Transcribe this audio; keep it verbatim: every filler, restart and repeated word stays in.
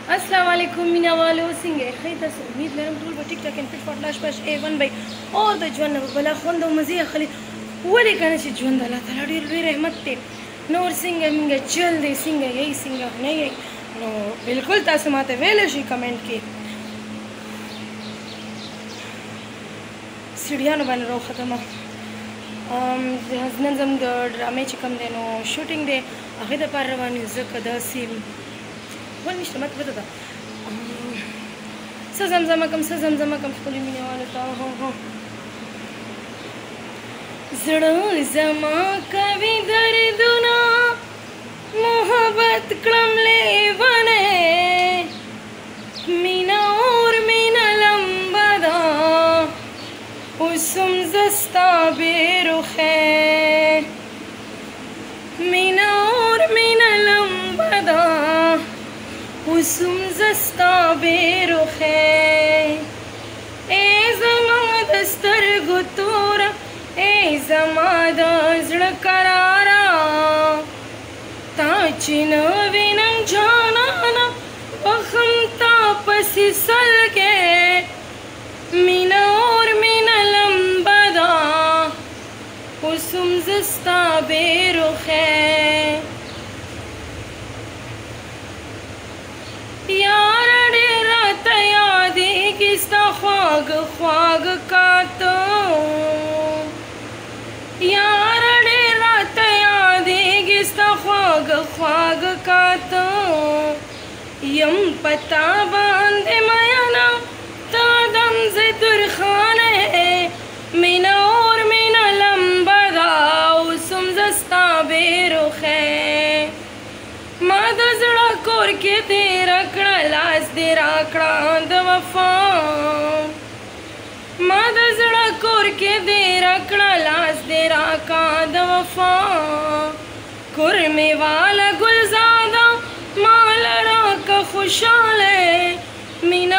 अस्सलाम वालेकुम मीना वालो څنګه ښه تاسو امید لرم ټول په ټیک ټاک ان فټ فټ لاش پاش ای ون بای اور د ژوند په بلا خوند او مزه اخلي ولې کنه چې ژوند الله تعالی ډېر لوی رحمت دی نور څنګه موږ چل دی څنګه یې څنګه نه یې نو بالکل تاسو ماته ویل شي کمنټ کې سړیانو باندې راو ختمه ام نن زم د ډرامې چې کوم دی نو شوټینګ دی هغه د پر روان یو ځکه دا سیم ول نشته ماته پته ده څه زمزمه کوم څه زمزمه کوم خپلې مینې والو ته هو هو زړه زما کوي دردونه محبت کړم لیونی مینا اور مینا لمبه ده اوسم زه ستا بېرخی مینا اور مینا لمبه ده اوسم زه ستا بېرخی ای زما د سترګو توره ای زما د زړه قراره تا چې نه وینم جانانه وخم تا پسې سلګې مینا اور مینا لمبه ده اوسم زه ستا بېرخی یار ډېر راته یادېږي ستا خواږه خواږه کاته یار ډېر راته یادېږي ستا خواږه خواږه کاته یم پتا باندې مینا تا دم زه درخانې مینا اور مینا لمبه ده اوسم زه ستا بېرخی ما د زړه کور کې دې راکړه لاس دې راکړه د وفا ما د زړه کور کې دې راکړه لاس دې راکړه د وفا کور مې والا ګلزاده مال راکه خوشاله مینا